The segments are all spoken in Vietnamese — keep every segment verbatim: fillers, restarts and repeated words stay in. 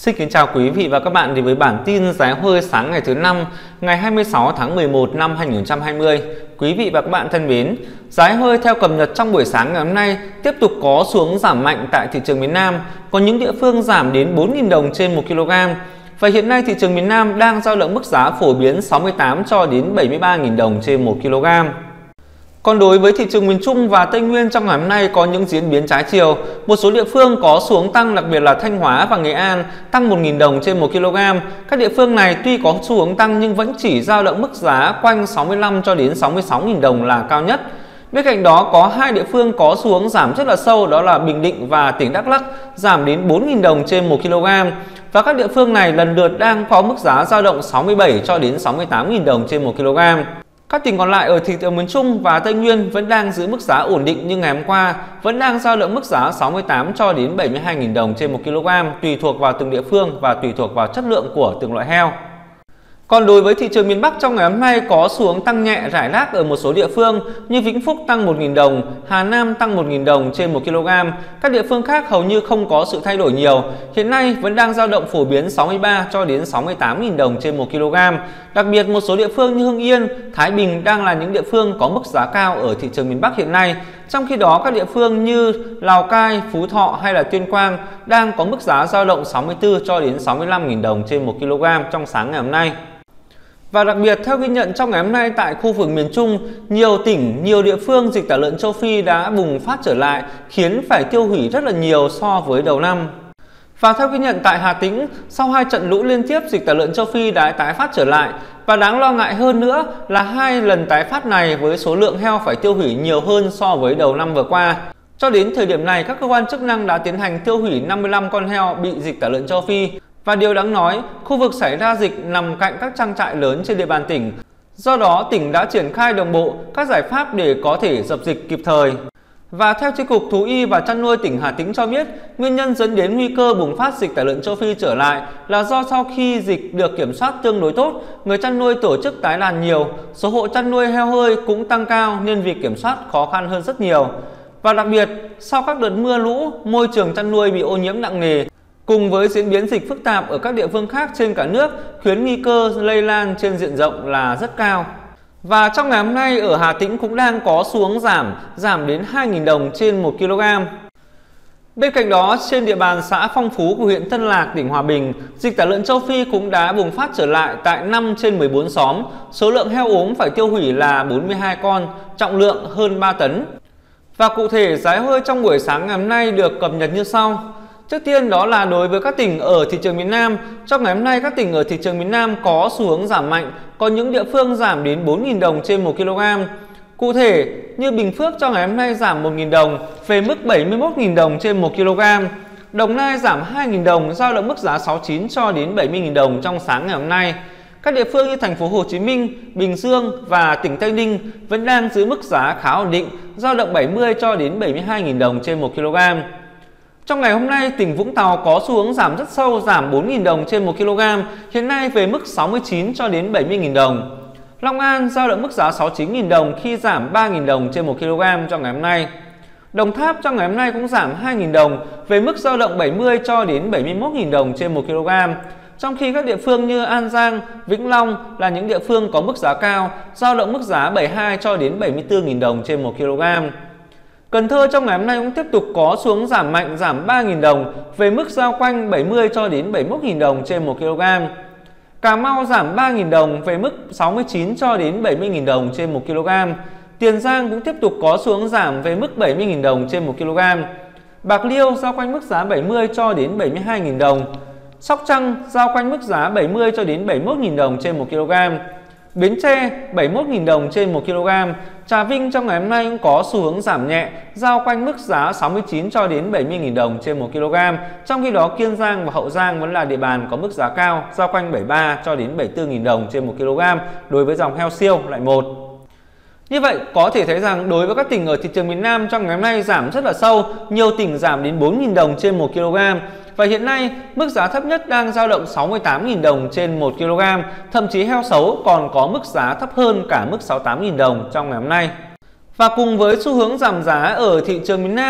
Xin kính chào quý vị và các bạn đến với bản tin giá hơi sáng ngày thứ năm, ngày hai mươi sáu tháng mười một năm hai nghìn không trăm hai mươi. Quý vị và các bạn thân mến, giá hơi theo cập nhật trong buổi sáng ngày hôm nay tiếp tục có xuống giảm mạnh tại thị trường miền Nam, có những địa phương giảm đến bốn nghìn đồng trên một kg. Và hiện nay thị trường miền Nam đang dao động mức giá phổ biến sáu mươi tám cho đến bảy mươi ba nghìn đồng trên một kg. Còn đối với thị trường miền Trung và Tây Nguyên trong ngày hôm nay có những diễn biến trái chiều. Một số địa phương có xuống tăng, đặc biệt là Thanh Hóa và Nghệ An tăng một nghìn đồng trên một kg. Các địa phương này tuy có xu hướng tăng nhưng vẫn chỉ dao động mức giá quanh sáu mươi lăm cho đến sáu mươi sáu nghìn đồng là cao nhất. Bên cạnh đó có hai địa phương có xu hướng giảm rất là sâu, đó là Bình Định và tỉnh Đắk Lắk, giảm đến bốn nghìn đồng trên một kg. Và các địa phương này lần lượt đang có mức giá dao động sáu mươi bảy cho đến sáu mươi tám nghìn đồng trên một kg. Các tỉnh còn lại ở thị trường miền Trung và Tây Nguyên vẫn đang giữ mức giá ổn định như ngày hôm qua, vẫn đang dao động mức giá sáu mươi tám cho đến bảy mươi hai nghìn đồng trên một kg, tùy thuộc vào từng địa phương và tùy thuộc vào chất lượng của từng loại heo. Còn đối với thị trường miền Bắc trong ngày hôm nay có xu hướng tăng nhẹ rải rác ở một số địa phương như Vĩnh Phúc tăng một nghìn đồng, Hà Nam tăng một nghìn đồng trên một kg. Các địa phương khác hầu như không có sự thay đổi nhiều. Hiện nay vẫn đang dao động phổ biến sáu mươi ba cho đến sáu mươi tám nghìn đồng trên một kg. Đặc biệt một số địa phương như Hưng Yên, Thái Bình đang là những địa phương có mức giá cao ở thị trường miền Bắc hiện nay. Trong khi đó các địa phương như Lào Cai, Phú Thọ hay là Tuyên Quang đang có mức giá dao động sáu mươi tư cho đến sáu mươi lăm nghìn đồng trên một kg trong sáng ngày hôm nay. Và đặc biệt theo ghi nhận trong ngày hôm nay tại khu vực miền Trung, nhiều tỉnh, nhiều địa phương dịch tả lợn châu Phi đã bùng phát trở lại, khiến phải tiêu hủy rất là nhiều so với đầu năm. Và theo ghi nhận tại Hà Tĩnh, sau hai trận lũ liên tiếp, dịch tả lợn châu Phi đã tái phát trở lại. Và đáng lo ngại hơn nữa là hai lần tái phát này với số lượng heo phải tiêu hủy nhiều hơn so với đầu năm vừa qua. Cho đến thời điểm này, các cơ quan chức năng đã tiến hành tiêu hủy năm mươi lăm con heo bị dịch tả lợn châu Phi. Và điều đáng nói, khu vực xảy ra dịch nằm cạnh các trang trại lớn trên địa bàn tỉnh. Do đó, tỉnh đã triển khai đồng bộ các giải pháp để có thể dập dịch kịp thời. Và theo Chi cục Thú y và Chăn nuôi tỉnh Hà Tĩnh cho biết, nguyên nhân dẫn đến nguy cơ bùng phát dịch tả lợn châu Phi trở lại là do sau khi dịch được kiểm soát tương đối tốt, người chăn nuôi tổ chức tái đàn nhiều, số hộ chăn nuôi heo hơi cũng tăng cao nên việc kiểm soát khó khăn hơn rất nhiều. Và đặc biệt, sau các đợt mưa lũ, môi trường chăn nuôi bị ô nhiễm nặng nề, cùng với diễn biến dịch phức tạp ở các địa phương khác trên cả nước khiến nguy cơ lây lan trên diện rộng là rất cao. Và trong ngày hôm nay ở Hà Tĩnh cũng đang có xu hướng giảm, giảm đến hai nghìn đồng trên một kg. Bên cạnh đó, trên địa bàn xã Phong Phú của huyện Tân Lạc, tỉnh Hòa Bình, dịch tả lợn châu Phi cũng đã bùng phát trở lại tại năm trên mười bốn xóm. Số lượng heo ốm phải tiêu hủy là bốn mươi hai con, trọng lượng hơn ba tấn. Và cụ thể, giá hơi trong buổi sáng ngày hôm nay được cập nhật như sau. Trước tiên đó là đối với các tỉnh ở thị trường miền Nam, trong ngày hôm nay các tỉnh ở thị trường miền Nam có xu hướng giảm mạnh, có những địa phương giảm đến bốn nghìn đồng trên một kg. Cụ thể như Bình Phước trong ngày hôm nay giảm một nghìn đồng về mức bảy mươi mốt nghìn đồng trên một kg. Đồng Nai giảm hai nghìn đồng, dao động mức giá sáu mươi chín cho đến bảy mươi nghìn đồng trong sáng ngày hôm nay. Các địa phương như thành phố Hồ Chí Minh, Bình Dương và tỉnh Tây Ninh vẫn đang giữ mức giá khá ổn định, dao động bảy mươi cho đến bảy mươi hai nghìn đồng trên một kg. Trong ngày hôm nay, tỉnh Vũng Tàu có xu hướng giảm rất sâu, giảm bốn nghìn đồng trên một kg, hiện nay về mức sáu mươi chín cho đến bảy mươi nghìn đồng. Long An dao động mức giá sáu mươi chín nghìn đồng khi giảm ba nghìn đồng trên một kg trong ngày hôm nay. Đồng Tháp trong ngày hôm nay cũng giảm hai nghìn đồng về mức dao động bảy mươi cho đến bảy mươi mốt nghìn đồng trên một kg. Trong khi các địa phương như An Giang, Vĩnh Long là những địa phương có mức giá cao, dao động mức giá bảy mươi hai cho đến bảy mươi tư nghìn đồng trên một kg. Cần Thơ trong ngày hôm nay cũng tiếp tục có xuống giảm mạnh, giảm ba nghìn đồng về mức giao quanh bảy mươi cho đến bảy mươi mốt nghìn đồng trên một kg. Cà Mau giảm ba nghìn đồng về mức sáu mươi chín cho đến bảy mươi nghìn đồng trên một kg. Tiền Giang cũng tiếp tục có xuống giảm về mức bảy mươi nghìn đồng trên một kg. Bạc Liêu giao quanh mức giá bảy mươi cho đến bảy mươi hai nghìn đồng. Sóc Trăng giao quanh mức giá bảy mươi cho đến bảy mươi mốt nghìn đồng trên một kg. Bến Tre bảy mươi mốt nghìn đồng trên một kg. Trà Vinh trong ngày hôm nay cũng có xu hướng giảm nhẹ, giao quanh mức giá sáu mươi chín cho đến bảy mươi nghìn đồng trên một kg. Trong khi đó Kiên Giang và Hậu Giang vẫn là địa bàn có mức giá cao, giao quanh bảy mươi ba cho đến bảy mươi tư nghìn đồng trên một kg đối với dòng heo siêu loại một. Như vậy có thể thấy rằng đối với các tỉnh ở thị trường miền Nam trong ngày hôm nay giảm rất là sâu, nhiều tỉnh giảm đến bốn nghìn đồng trên một kg. Và hiện nay mức giá thấp nhất đang dao động sáu mươi tám nghìn đồng trên một kg, thậm chí heo xấu còn có mức giá thấp hơn cả mức sáu mươi tám nghìn đồng trong ngày hôm nay. Và cùng với xu hướng giảm giá ở thị trường miền Nam,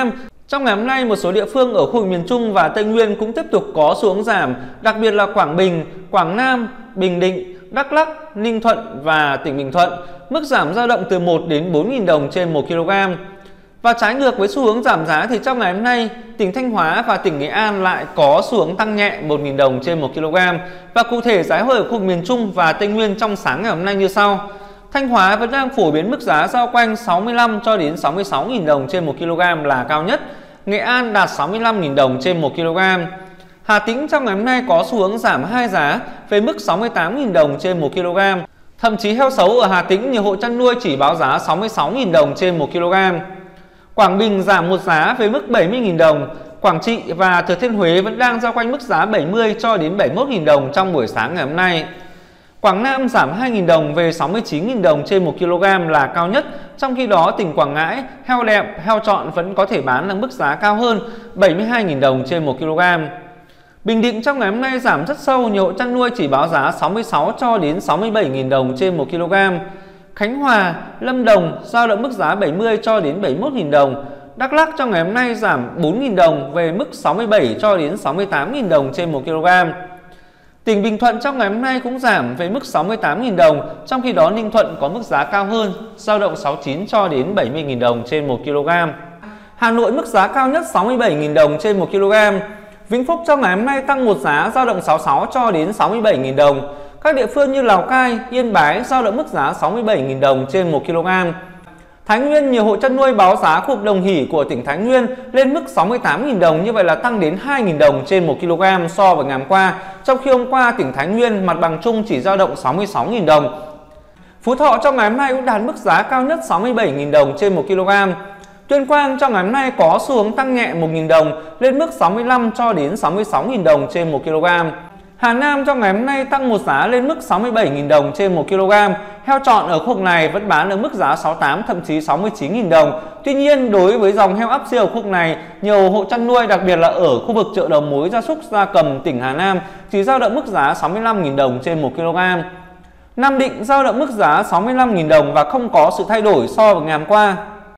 Trong ngày hôm nay, một số địa phương ở khu vực miền Trung và Tây Nguyên cũng tiếp tục có xu hướng giảm, đặc biệt là Quảng Bình, Quảng Nam, Bình Định, Đắk Lắk, Ninh Thuận và tỉnh Bình Thuận. Mức giảm dao động từ một đến bốn nghìn đồng trên một ki lô gam. Và trái ngược với xu hướng giảm giá thì trong ngày hôm nay, tỉnh Thanh Hóa và tỉnh Nghệ An lại có xu hướng tăng nhẹ một nghìn đồng trên một ki lô gam. Và cụ thể giá hơi ở khu vực miền Trung và Tây Nguyên trong sáng ngày hôm nay như sau. Thanh Hóa vẫn đang phổ biến mức giá dao quanh sáu mươi lăm cho đến sáu mươi sáu nghìn đồng trên một ki lô gam là cao nhất. Nghệ An đạt sáu mươi lăm nghìn đồng trên một ki lô gam. Hà Tĩnh trong ngày hôm nay có xu hướng giảm hai giá về mức sáu mươi tám nghìn đồng trên một ki lô gam. Thậm chí heo sấu ở Hà Tĩnh nhiều hộ chăn nuôi chỉ báo giá sáu mươi sáu nghìn đồng trên một ki lô gam. Quảng Bình giảm một giá về mức bảy mươi nghìn đồng. Quảng Trị và Thừa Thiên Huế vẫn đang giao quanh mức giá bảy mươi cho đến bảy mươi mốt nghìn đồng trong buổi sáng ngày hôm nay. Quảng Nam giảm hai nghìn đồng về sáu mươi chín nghìn đồng trên một ki lô gam là cao nhất. Trong khi đó tỉnh Quảng Ngãi, heo đẹp, heo trọn vẫn có thể bán ở mức giá cao hơn bảy mươi hai nghìn đồng trên một ki lô gam. Bình Định trong ngày hôm nay giảm rất sâu, nhiều hộ chăn nuôi chỉ báo giá sáu mươi sáu cho đến sáu mươi bảy nghìn đồng trên một ki lô gam. Khánh Hòa, Lâm Đồng dao động mức giá bảy mươi cho đến bảy mươi mốt nghìn đồng. Đắk Lắk trong ngày hôm nay giảm bốn nghìn đồng về mức sáu mươi bảy cho đến sáu mươi tám nghìn đồng trên một ki lô gam. Tỉnh Bình Thuận trong ngày hôm nay cũng giảm về mức sáu mươi tám nghìn đồng, trong khi đó Ninh Thuận có mức giá cao hơn, dao động sáu mươi chín cho đến bảy mươi nghìn đồng trên một ki lô gam. Hà Nội mức giá cao nhất sáu mươi bảy nghìn đồng trên một ki lô gam. Vĩnh Phúc trong ngày hôm nay tăng một giá, dao động sáu mươi sáu cho đến sáu mươi bảy nghìn đồng. Các địa phương như Lào Cai, Yên Bái dao động mức giá sáu mươi bảy nghìn đồng trên một ki lô gam. Thái Nguyên, nhiều hộ chăn nuôi báo giá khu vực Đồng Hỷ của tỉnh Thái Nguyên lên mức sáu mươi tám nghìn đồng, như vậy là tăng đến hai nghìn đồng trên một ki lô gam so với ngày hôm qua. Trong khi hôm qua tỉnh Thái Nguyên mặt bằng chung chỉ dao động sáu mươi sáu nghìn đồng. Phú Thọ trong ngày hôm nay cũng đạt mức giá cao nhất sáu mươi bảy nghìn đồng trên một ki lô gam. Tuyên Quang trong ngày hôm nay có xu hướng tăng nhẹ một nghìn đồng lên mức sáu mươi lăm cho đến sáu mươi sáu nghìn đồng trên một ki lô gam. Hà Nam trong ngày hôm nay tăng một giá lên mức sáu mươi bảy nghìn đồng trên một ki lô gam. Heo trọn ở khu vực này vẫn bán ở mức giá sáu mươi tám thậm chí sáu mươi chín nghìn đồng. Tuy nhiên, đối với dòng heo áp siêu ở khu vực này, nhiều hộ chăn nuôi đặc biệt là ở khu vực chợ đầu mối gia súc gia cầm tỉnh Hà Nam chỉ dao động mức giá sáu mươi lăm nghìn đồng trên một ki lô gam. Nam Định dao động mức giá sáu mươi lăm nghìn đồng và không có sự thay đổi so với ngày hôm qua.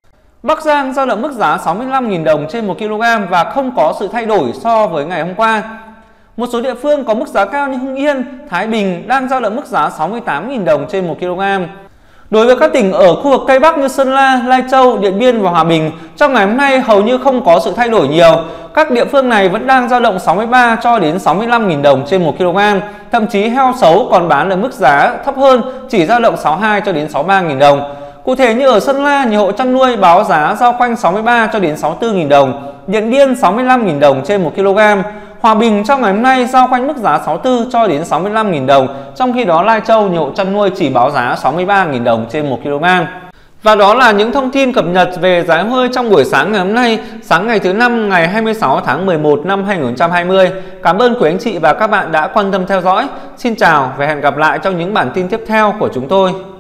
Bắc Giang dao động mức giá sáu mươi lăm nghìn đồng trên một ki lô gam và không có sự thay đổi so với ngày hôm qua. Một số địa phương có mức giá cao như Hưng Yên, Thái Bình đang dao động mức giá sáu mươi tám nghìn đồng trên một ki lô gam. Đối với các tỉnh ở khu vực Tây Bắc như Sơn La, Lai Châu, Điện Biên và Hòa Bình, trong ngày hôm nay hầu như không có sự thay đổi nhiều. Các địa phương này vẫn đang dao động sáu mươi ba cho đến sáu mươi lăm nghìn đồng trên một ki lô gam. Thậm chí heo sấu còn bán ở mức giá thấp hơn, chỉ dao động sáu mươi hai cho đến sáu mươi ba nghìn đồng. Cụ thể như ở Sơn La, nhiều hộ chăn nuôi báo giá giao quanh sáu mươi ba cho đến sáu mươi tư nghìn đồng, Điện Biên sáu mươi lăm nghìn đồng trên một ki lô gam. Hòa Bình trong ngày hôm nay giao quanh mức giá sáu mươi tư cho đến sáu mươi lăm nghìn đồng, trong khi đó Lai Châu nhiều hộ chăn nuôi chỉ báo giá sáu mươi ba nghìn đồng trên một ki lô gam. Và đó là những thông tin cập nhật về giá hơi trong buổi sáng ngày hôm nay, sáng ngày thứ năm ngày hai mươi sáu tháng mười một năm hai nghìn không trăm hai mươi. Cảm ơn quý anh chị và các bạn đã quan tâm theo dõi. Xin chào và hẹn gặp lại trong những bản tin tiếp theo của chúng tôi.